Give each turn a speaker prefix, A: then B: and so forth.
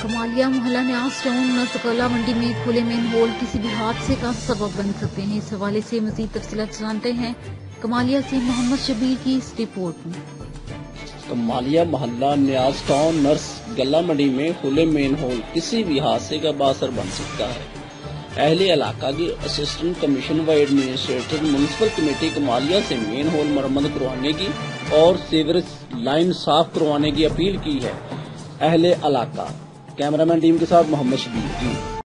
A: कमालिया मोहल्ला न्यास टाउन नसगला मंडी में खुले मेन होल किसी भी हादसे का सबब बन सकते हैं। इस हवाले से मजीद तफसीलात जानते हैं कमालिया से मोहम्मद शबीर की इस रिपोर्ट में।
B: कमालिया मोहल्ला न्यास टाउन नर्स गला मंडी में खुले मेन होल किसी भी हादसे का बासर बन सकता है। अहले इलाका की असिस्टेंट कमिश्नर व एडमिनिस्ट्रेटर म्युनिसिपल कमेटी कमालिया से मेन होल मरम्मत करवाने की और सीवरेज लाइन साफ करवाने की अपील की है। अहले इलाका कैमरामैन टीम के साथ मोहम्मद शबीर।